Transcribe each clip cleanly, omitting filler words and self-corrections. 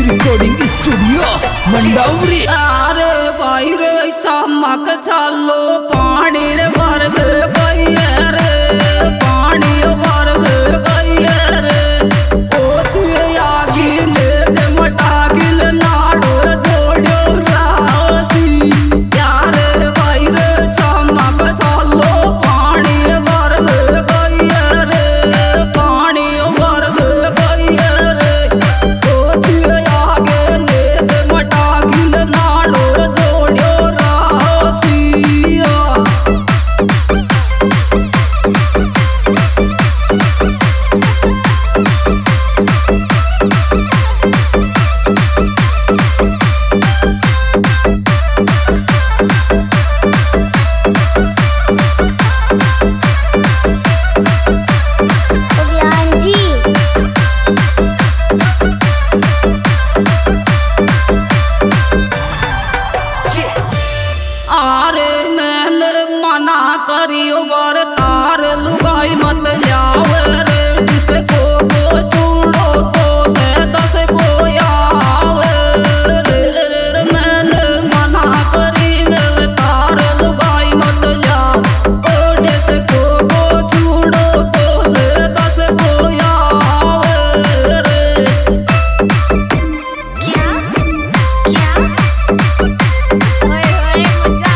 Recording studio Mandawari. अरे भाई रे चमक चालो पानी रे भर गई रे, पानी भर गई रे। करियो बर तार लुगाई मत जाव रे, जिसको को चूड़ो तो से 10 को आव रे रे रे। मैंने मना करी मेरे तार लुगाई मत जाओ, ओ जिसको को चूड़ो तो से 10 को आव रे। क्या क्या ओए ओए मजा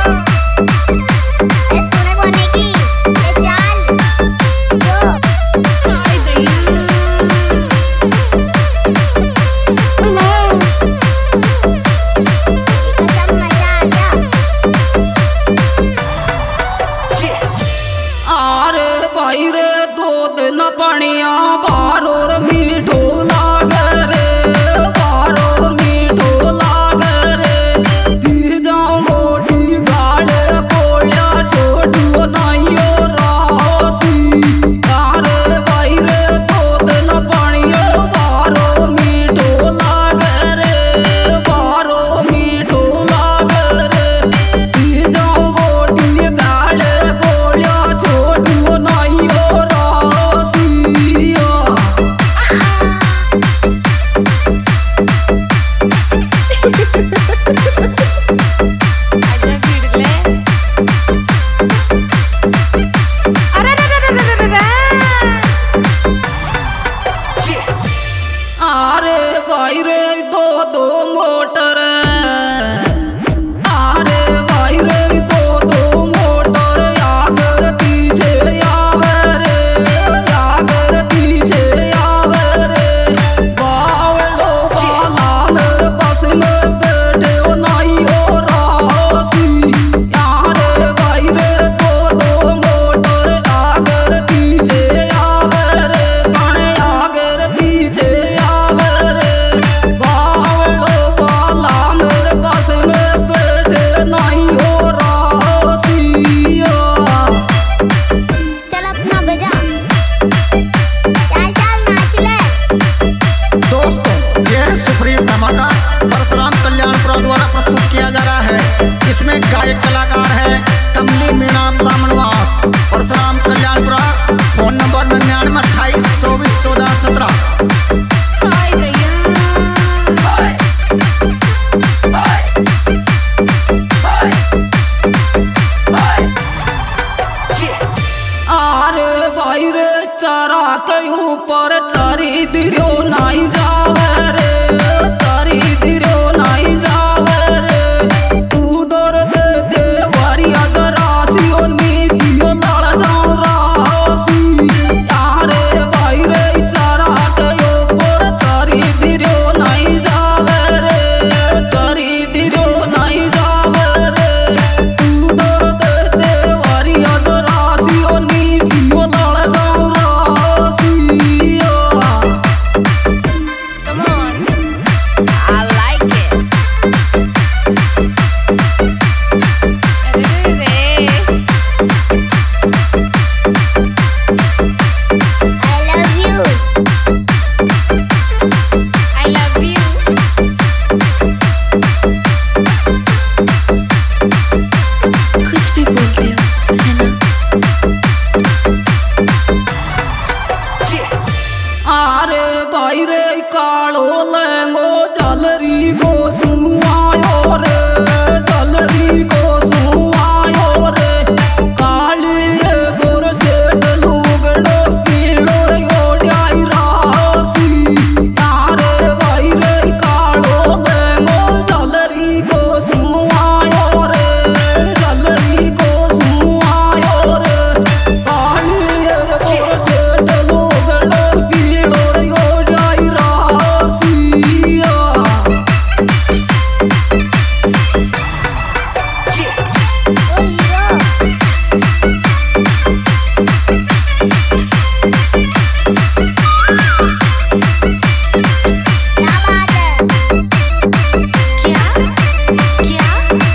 भाई रे दूध न पनिया बारोर मीठो लागे रे, बारोर मीठो लागे रे। पी जाओ मोटी गाड़े कोलिया छोटू नाइयो रासी। अरे भाई रे दूध न पनिया बारो मीठो लागे रे, बारो मीठो लागे रे। पी जाओ मोटी गाड़े कोलिया छोटू नाइयो भाई रे दो मोटर। अरे भाई रे दो मोटर आगर पीछे आवे रे, आगर पीछे आवे रे। बावलो बाला मेरे पास में बैठे हो नहीं हो रासी। अरे भाई रे दो मोटर आगर पीछे आवे रे, पाने आगर पीछे आवे रे। परशुराम कल्याणपुरा द्वारा प्रस्तुत किया जा रहा है। इसमें गायक कलाकार है कमली मीणा बामनवास। Parshuram Kalyanpura, phone number 99 28 24 14 17। अरे भाई रे चरा के ऊपर चरी दिरो नहीं जावे रे, चरी दिरो नहीं जावे रे। तू दर दे दे वारिया राशि और नीचियो लड़ जाऊं राशि। अरे भाई रे चरा के ऊपर चरी दिरो नहीं जावे रे, चरी दिरो नहीं जावे रे। तू दर दे दे वारिया राशि और नीचियो लड़ जाऊं राशि। भाई रे कालो लेंगो जलरी को सुआयो रे जलरी को सुआयो रे काली गोर से लुगड़ो पीड़ो रे ओढ़ाई रासी यारे भाई रे कालो लेंगो जलरी को सुआयो रे जलरी को सुआयो रे काली गोर से लुगड़ो पीड़ो रे ओढ़ाई रासिया ओ हीरो क्या बात है क्या क्या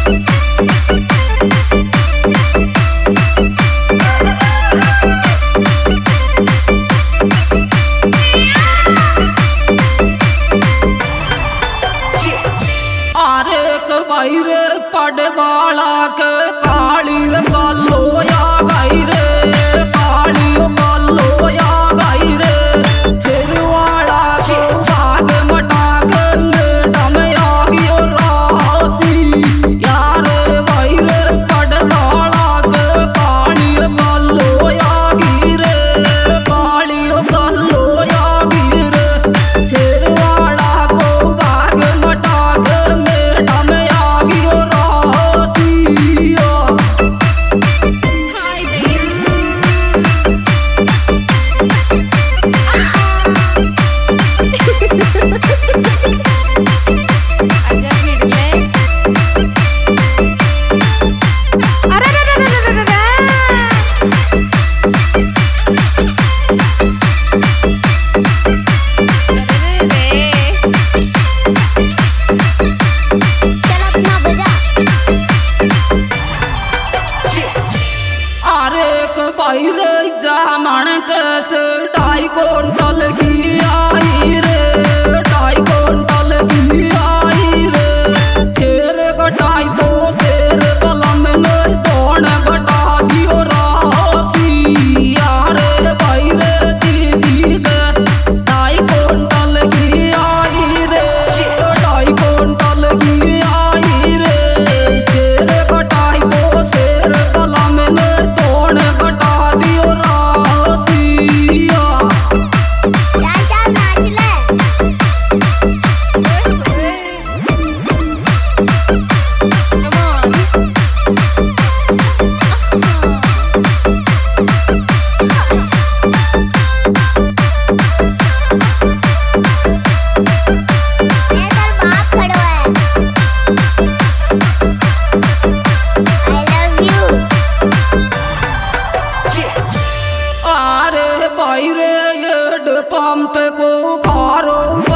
आरे के भाई रे पड़वाला के काली रे कालो या गाई रे काली ओ कालो या गाई रे छिरवाड़ा के भाग मटा के मेडम आगी ओ रासी यारे भाई रे पड़वाला के काली ओ कालो या गी रे काली ओ कालो या गी रे छिरवाड़ा को भाग मटा के मेडम आगी ओ रासिया हाय देव अजब निकले अरे चल अपना बजा अरे के भाई रे जामन कैसे ढाई कुंटल की आई रे ढाई कुंटल की आई रे शेर कटाई दो शेर कलम में दोन कटा दियो रासी यारे भाई रे दीदी के ढाई कुंटल की आई रे ढाई कुंटल की आई रे शेर कटाई दो शेर कलम में दोन कटा दियो रासिया चल चल नाच ले कम ऑन ये तेरा बाप खड़ा है आई लव यू अरे भाई रे ये पंप को खारो